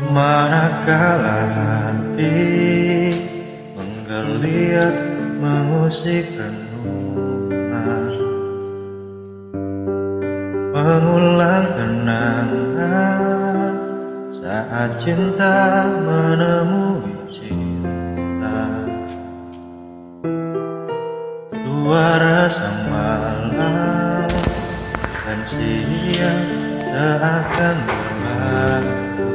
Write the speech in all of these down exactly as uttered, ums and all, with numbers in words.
Manakala hati menggeliat mengusik renungan, mengulang kenangan saat cinta menemui cinta. Suara sang malam dan siang seakan berlalu.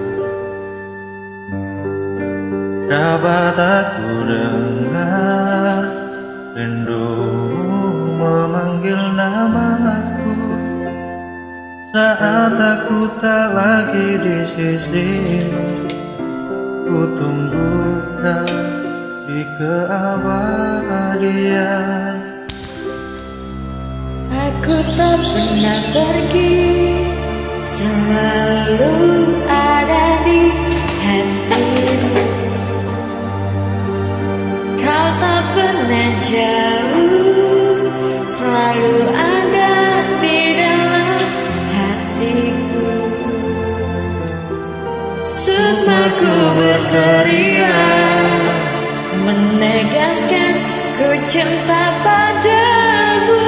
Dapat aku dengar rindu memanggil namaku saat aku tak lagi di sisimu. Ku tunggukan di keabadian. Aku tak pernah pergi, selalu ada di hatimu. Kau tak pernah jauh, selalu ada di dalam hatiku. Sukmaku berteriak, menegaskan ku cinta padamu.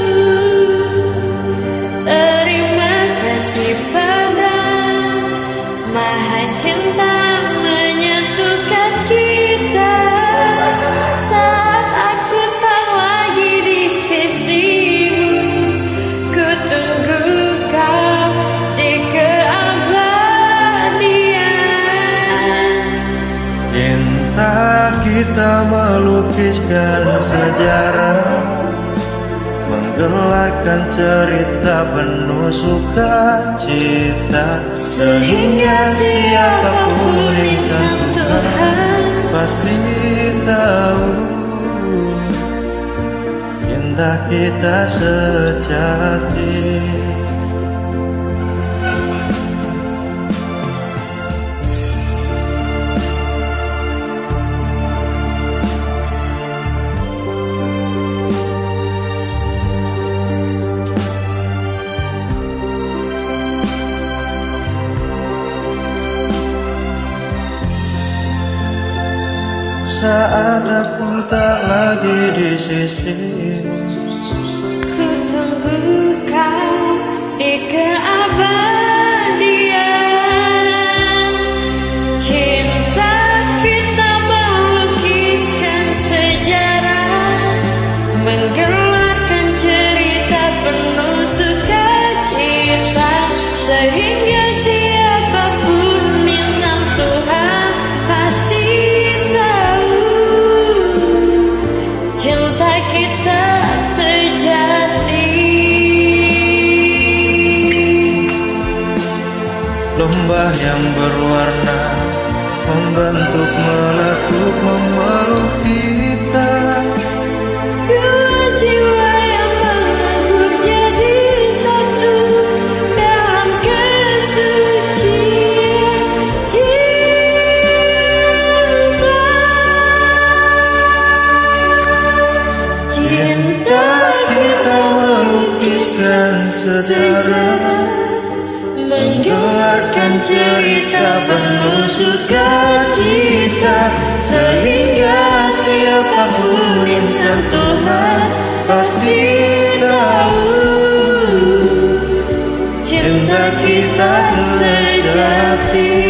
Terima kasih pada Maha Cinta menyatukan kita. Saat aku tak lagi di sisimu, ku tunggu kau di keabadian. Cinta kita melukiskan sejarah, menggelarkan cerita penuh sukacita, sehingga siapapun insan Tuhan pasti tahu cinta kita sejati. Saat aku tak lagi di sisimu, ku tunggu kau di keabadian. Cinta kita melukiskan sejarah, menggelarkan cerita penuh sukacita, sehingga siapapun insan Tuhan pasti cinta kita sejati. lembah yang berwarna membentuk meletup memeluk kita. Dua jiwa yang mengabur jadi satu dalam kesucian cinta. Cinta kita melukiskan sejarah, menggelarkan cerita penuh sukacita, sehingga siapapun insan Tuhan pasti tahu cinta kita sejati.